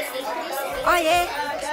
Oh yeah.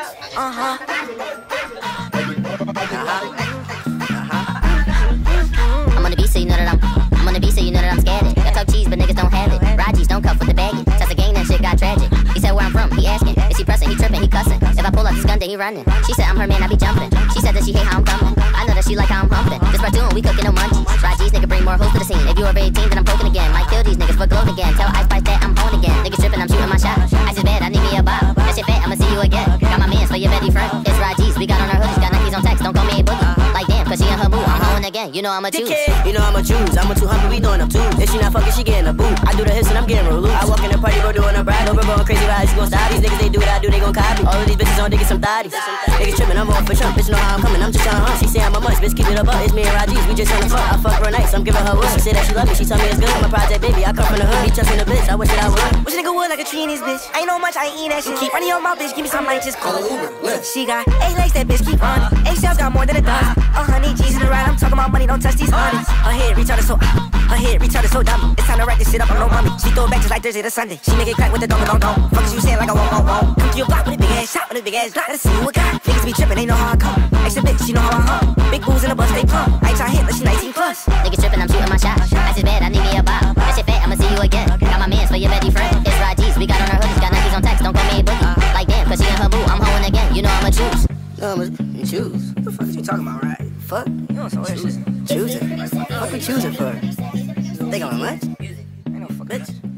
I'm on the beat, so you know that I'm on the beat, so you know that I'm scared. Y'all talk cheese, but niggas don't have it. Raud don't cuff with the baggage. Shots a gang, that shit got tragic. He said where I'm from, he asking. Is he pressing, he tripping, he cussing. If I pull up this gun, then he running. She said I'm her man, I be jumping. She said that she hate how I'm thumping. I know that she like how I'm humping. This platoon, we cooking no munchies. Raud nigga bring more hoes to the scene. If you over 18, then I'm poking again. Might kill these niggas for gloating again. Tell Ice Spice that I'm home again. Niggas tripping, I'm shooting my shot. Ice is bad, I need me a bop. That shit fat, I'ma see you again. Got my mans for your Betty friend. It's Raud, we got on our hoodies, got Nikes on text. Don't call me a boogie. Like damn, cause she in her boo. I'm hoeing again. You know I'm a choose. You know I'm a choose. I'm a 200, we doing up too. If she not fucking, she getting a boot. I do the hips and I'm getting real loose. I walk in the party, bro, doing a bride. Over going crazy, right? She gon' stop. These niggas, they do what I do, they gon' copy. All of these bitches on, they get some thotties. Niggas tripping, I'm on for Trump. Bitch know how I'm coming, I'm just tryna hunt. She say I'm a munch, bitch, keep it up. It's me and Raud, we just tryna fuck. I fuck her nice, I'm giving her wood. She say that she love me, she tell me it's good. I'm a project baby, I come from the hood. He trusting the bitch, I wish that I would. Wish a nigga would like a tree in this bitch. I ain't no much, I ain't eat that shit. Keep running your mouth, bitch, give me some mic, just call it Uber. She got 8 legs, that bitch keep running. 8 shells got more than a dozen. 100 G's in the ride, I'm talking about money, don't touch these hundreds. Her head retarded so dumb. It's time to wrap this shit up, I'm no mommy. She throw it back just like Thursday to Sunday. She make it crack with the don't. Fuck is you saying like I won't. Come to your block with a big ass shot, with a big ass block. Let's see what got. Niggas be tripping, they know how I come. Extra bitch, she know how I hum. Big booze in the bus, they plump. I ain't tryna hit, but she 19 plus. Niggas tripping, I'm shooting my shot. Ice is bad, I need me a bop. That shit fat, I'ma see you again. Got my mans for your Betty friend. It's Raud, we got on our hoodies, got Nikes on text. Don't call me a boogie. Like damn, cause she in her boo. I'm hoeing again. You know I'm a choose. No, I'm a choose. What the fuck is you talking about, right? Fuck. You know some weird shit. Choosing? What we choosing for? Think I'm a much? Ain't no fuck bitch.